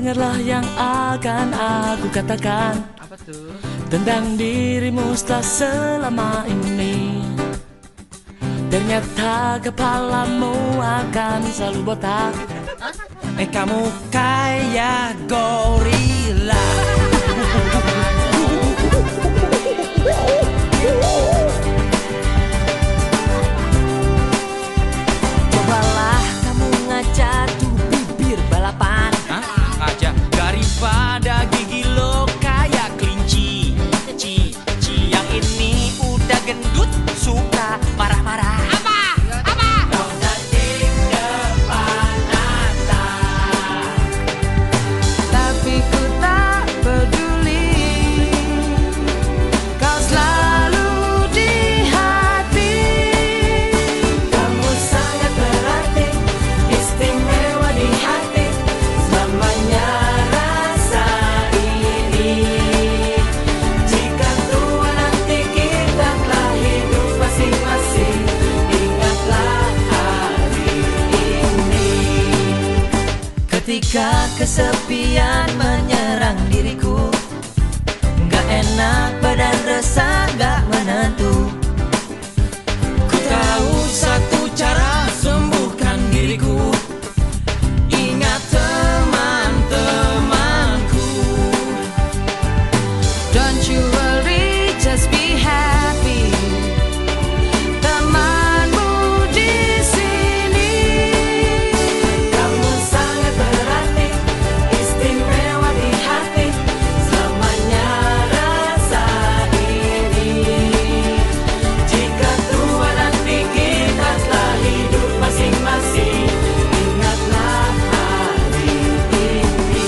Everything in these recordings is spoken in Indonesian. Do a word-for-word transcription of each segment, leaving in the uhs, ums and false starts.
Dengarlah yang akan aku katakan. Apa tuh? Tentang dirimu setelah selama ini. Ternyata kepalamu akan selalu botak. Eh kamu kayak gorila. Cobalah kamu ngajak tuh bibir balapan. Hah? Aja daripada gigi lo kayak kelinci. Ci, ci yang ini udah gendut suka marah-marah. Apa? Apa? Tapi ku tak peduli, kau selalu di hati. Kamu sangat berarti, istimewa di hati. Selamanya rasa ini. Jika tua nanti kita telah hidup masing-masing, ingatlah hari ini. Ketika kesepian menyerang diriku, gak enak badan resah gak menentu. Ku tahu satu cara sembuhkan diriku. Ingat teman-temanku. Don't you worry, just be happy. Temanmu di sini. Kamu sangat berarti, istimewa di hati. Selamanya rasa ini. Jika tua nanti kita telah hidup masing-masing, ingatlah hari ini.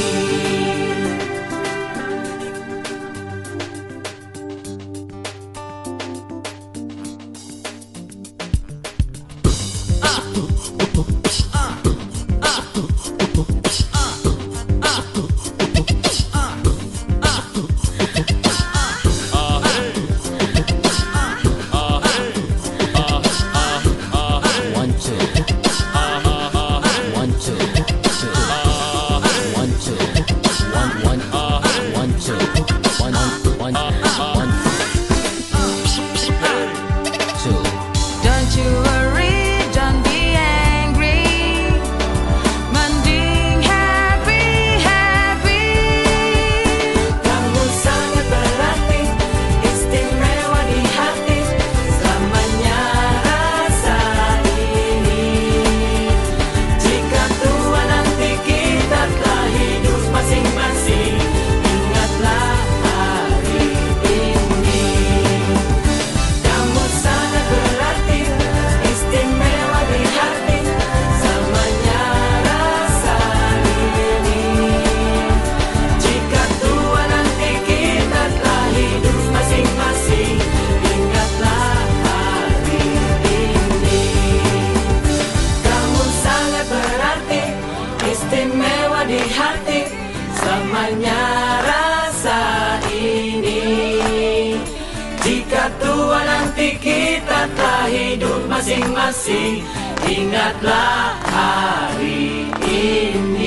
One, two. One, two. Two. One, two. One, one. One, two. One, one. One. Two. Don't you worry, don't be angry. Mending happy, happy. Kamu sangat berarti, istimewa di hati. Selamanya rasa ini. Jika tua nanti kita telah hidup masing-masing, ingatlah hari ini. Kamu sangat berarti, istimewa di hati. Selamanya rasa ini. Jika tua nanti kita telah hidup masing-masing, ingatlah hari ini. Kamu sangat berarti, istimewa di hati. Selamanya rasa ini. Jika tua nanti kita telah hidup masing-masing, ingatlah hari ini.